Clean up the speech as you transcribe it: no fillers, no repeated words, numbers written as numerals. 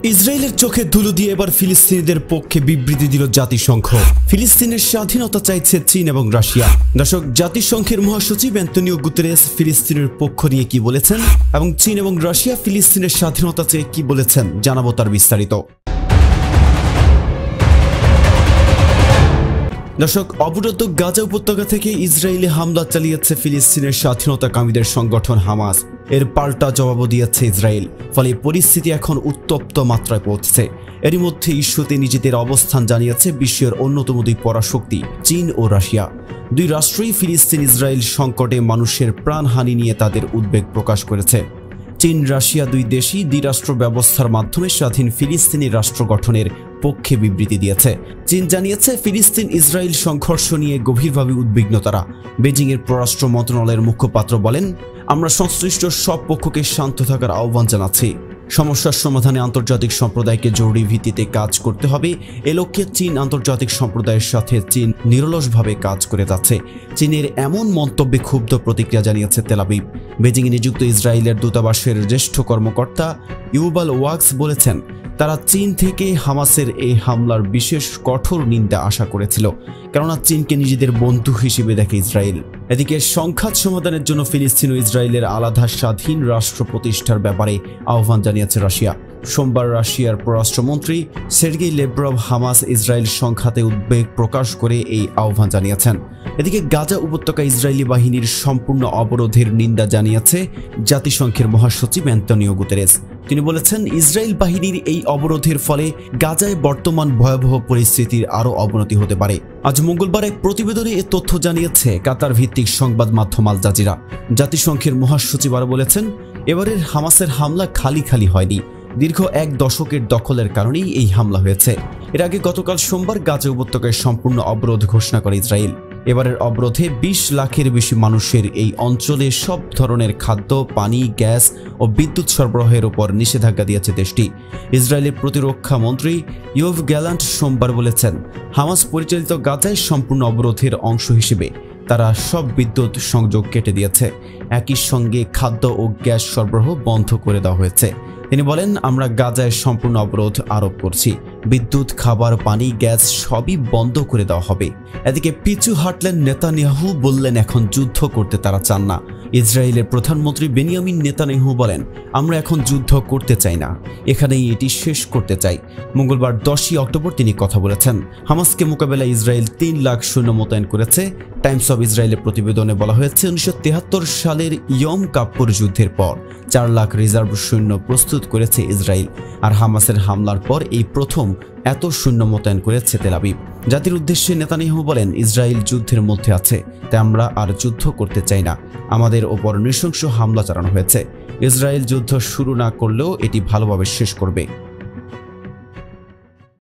ইসরায়েলের চোখে ধুলো দিয়ে এবার ফিলিস্তিনিদের পক্ষে বিবৃতি দিল জাতিসংঘ। ফিলিস্তিনের স্বাধীনতা চাইছে চীন এবং রাশিয়া। দর্শক, জাতিসংঘের মহাসচিব অ্যান্টনিও গুতেরেস ফিলিস্তিনের পক্ষ নিয়ে কি বলেছেন এবং চীন এবং রাশিয়া ফিলিস্তিনের স্বাধীনতা চেয়ে কি বলেছেন, জানাবো তার বিস্তারিত। দর্শক, অবরুদ্ধ গাজা উপত্যকা থেকে ইসরায়েলি হামলা চালিয়েছে ফিলিস্তিনের স্বাধীনতাকামীদের সংগঠন হামাস। এর পাল্টা জবাবও দিয়েছে ইসরায়েল। ফলে পরিস্থিতি এখন উত্তপ্ত মাত্রায় পৌঁছেছে। এরই মধ্যে ইস্যুতে নিজেদের অবস্থান জানিয়েছে বিশ্বের অন্যতম দুই পরাশক্তি চীন ও রাশিয়া। দুই রাষ্ট্রই ফিলিস্তিন ইসরায়েল সংকটে মানুষের প্রাণহানি নিয়ে তাদের উদ্বেগ প্রকাশ করেছে। চীন রাশিয়া দুই দেশই দ্বিরাষ্ট্র ব্যবস্থার মাধ্যমে স্বাধীন ফিলিস্তিনি রাষ্ট্র গঠনের পক্ষে বিবৃতি দিয়েছে। চীন জানিয়েছে ফিলিস্তিন ইসরায়েল সংঘর্ষ নিয়ে গভীরভাবে উদ্বিগ্ন তারা। বেজিংয়ের পররাষ্ট্র মন্ত্রণালয়ের মুখপাত্র বলেন, আমরা সংশ্লিষ্ট সব পক্ষকে শান্ত থাকার আহ্বান জানাচ্ছি। সমস্যার সমাধানে আন্তর্জাতিক সম্প্রদায়কে জরুরি ভিত্তিতে কাজ করতে হবে। এ লক্ষ্যে চীন আন্তর্জাতিক সম্প্রদায়ের সাথে চীন নিরলসভাবে কাজ করে যাচ্ছে। চীনের এমন মন্তব্যে ক্ষুব্ধ প্রতিক্রিয়া জানিয়েছে তেল আবিব। বেজিংয়ে নিযুক্ত ইসরায়েলের দূতাবাসের জ্যেষ্ঠ কর্মকর্তা ইউবাল ওয়াক্স বলেছেন, তারা চীন থেকে হামাসের এই হামলার বিশেষ কঠোর নিন্দা আশা করেছিল, কেননা চীনকে নিজেদের বন্ধু হিসেবে দেখে ইসরায়েল। এদিকে সংঘাত সমাধানের জন্য ফিলিস্তিন ও ইসরায়েলের আলাদা স্বাধীন রাষ্ট্র প্রতিষ্ঠার ব্যাপারে আহ্বান জানিয়েছে রাশিয়া। সোমবার রাশিয়ার পররাষ্ট্রমন্ত্রী সের্গেই লেভরভ হামাস ইসরায়েল সংঘাতে উদ্বেগ প্রকাশ করে এই আহ্বান জানিয়েছেন। এদিকে গাজা উপত্যকা ইসরায়েলি বাহিনীর সম্পূর্ণ অবরোধের নিন্দা জানিয়েছে জাতিসংঘের মহাসচিব অ্যান্টনিও গুতেরেস। তিনি বলেছেন, ইসরায়েল বাহিনীর এই অবরোধের ফলে গাজায় বর্তমান ভয়াবহ পরিস্থিতির আরও অবনতি হতে পারে। আজ মঙ্গলবার এক প্রতিবেদনে এ তথ্য জানিয়েছে কাতার ভিত্তিক সংবাদ মাধ্যম আল জাজিরা। জাতিসংঘের মহাসচিব আরও বলেছেন, এবারের হামাসের হামলা খালি হয়নি। দীর্ঘ এক দশকের দখলের কারণেই এই হামলা হয়েছে। এর আগে গতকাল সোমবার গাজা উপত্যকায় সম্পূর্ণ অবরোধ ঘোষণা করে ইসরায়েল। এবারের অবরোধে 20 লাখের বেশি মানুষের এই অঞ্চলে সব ধরনের খাদ্য, পানি, গ্যাস ও বিদ্যুৎ সরবরাহের উপর নিষেধাজ্ঞা দিয়েছে দেশটি। ইসরায়েলের প্রতিরক্ষা মন্ত্রী ইয়োভ গ্যালান্ট সোমবার বলেছেন, হামাস পরিচালিত গাজায় সম্পূর্ণ অবরোধের অংশ হিসেবে তারা সব বিদ্যুৎ সংযোগ কেটে দিয়েছে। একই সঙ্গে খাদ্য ও গ্যাস সরবরাহ বন্ধ করে দেওয়া হয়েছে। তিনি বলেন, আমরা গাজায় সম্পূর্ণ অবরোধ আরোপ করছি। বিদ্যুৎ, খাবার, পানি, গ্যাস সবই বন্ধ করে দেওয়া হবে। এদিকে পিছু হাঁটলেন নেতানিয়াহু, বললেন এখন যুদ্ধ করতে তারা চান না। ইসরায়েলের প্রধানমন্ত্রী বেনিয়ামিন নেতানিয়াহু বলেন, আমরা এখন যুদ্ধ করতে চাই না, এখানেই এটি শেষ করতে চাই। মঙ্গলবার 10ই অক্টোবর তিনি কথা বলেছেন। হামাসকে মোকাবেলায় ইসরায়েল 3 লাখ সৈন্য মোতায়েন করেছে। টাইমস অব ইসরায়েলের প্রতিবেদনে বলা হয়েছে, 1973 সালের ইয়ম কাপ্পুর যুদ্ধের পর 4 লাখ রিজার্ভ সৈন্য প্রস্তুত করেছে ইসরায়েল। আর হামাসের হামলার পর এই প্রথম এত সৈন্য মোতায়েন করেছে তেল আবিব। জাতির উদ্দেশ্যে নেতানিয়াহু বলেন, ইসরায়েল যুদ্ধের মধ্যে আছে, তাই আমরা আর যুদ্ধ করতে চাই না। আমাদের ওপর নৃশংস হামলা চালানো হয়েছে। ইসরায়েল যুদ্ধ শুরু না করলেও এটি ভালোভাবে শেষ করবে।